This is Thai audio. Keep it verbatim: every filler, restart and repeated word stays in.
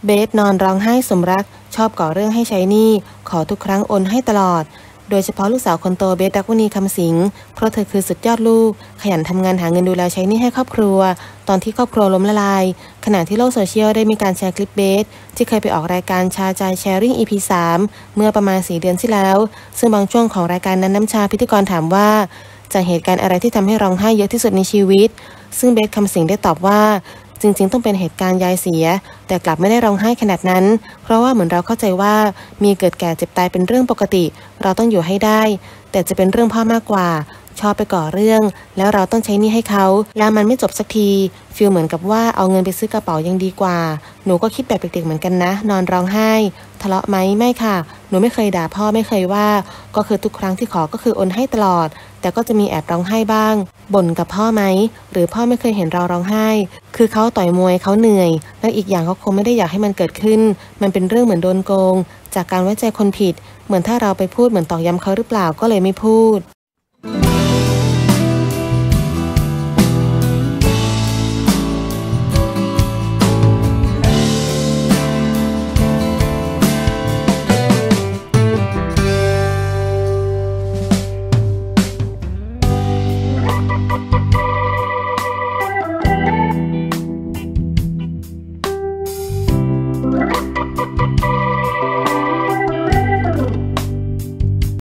เบสนอนร้องไห้สมรักชอบก่อเรื่องให้ใช้หนี้ขอทุกครั้งโอนให้ตลอดโดยเฉพาะลูกสาวคนโตเบสดักวณีคำสิงเพราะเธอคือสุดยอดลูกขยันทำงานหาเงินดูแลใช้หนี้ให้ครอบครัวตอนที่ครอบครัวล้มละลายขณะที่โลกโซเชียลได้มีการแชร์คลิปเบสที่เคยไปออกรายการชาใจแชร์ริ่ง อี พี สาม เมื่อประมาณสี่เดือนที่แล้วซึ่งบางช่วงของรายการนั้นน้ำชาพิธีกรถามว่าจากเหตุการณ์อะไรที่ทำให้ร้องไห้เยอะที่สุดในชีวิตซึ่งเบสคำสิงได้ตอบว่าจริงๆต้องเป็นเหตุการณ์ยายเสียแต่กลับไม่ได้ร้องไห้ขนาดนั้นเพราะว่าเหมือนเราเข้าใจว่ามีเกิดแก่เจ็บตายเป็นเรื่องปกติเราต้องอยู่ให้ได้แต่จะเป็นเรื่องพ่อมากกว่าชอบไปก่อเรื่องแล้วเราต้องใช้หนี้ให้เขาแล้วมันไม่จบสักทีฟีลเหมือนกับว่าเอาเงินไปซื้อกระเป๋ายังดีกว่าหนูก็คิดแบบเด็กๆเหมือนกันนะนอนร้องไห้ทะเลาะไหมไม่ค่ะหนูไม่เคยด่าพ่อไม่เคยว่าก็คือทุกครั้งที่ขอก็คือโอนให้ตลอดแต่ก็จะมีแอบร้องไห้บ้างบ่นกับพ่อไหมหรือพ่อไม่เคยเห็นเราร้องไห้คือเขาต่อยมวยเขาเหนื่อยและอีกอย่างเขาคงไม่ได้อยากให้มันเกิดขึ้นมันเป็นเรื่องเหมือนโดนโกงจากการไว้ใจคนผิดเหมือนถ้าเราไปพูดเหมือนตอกย้ำเขาหรือเปล่าก็เลยไม่พูด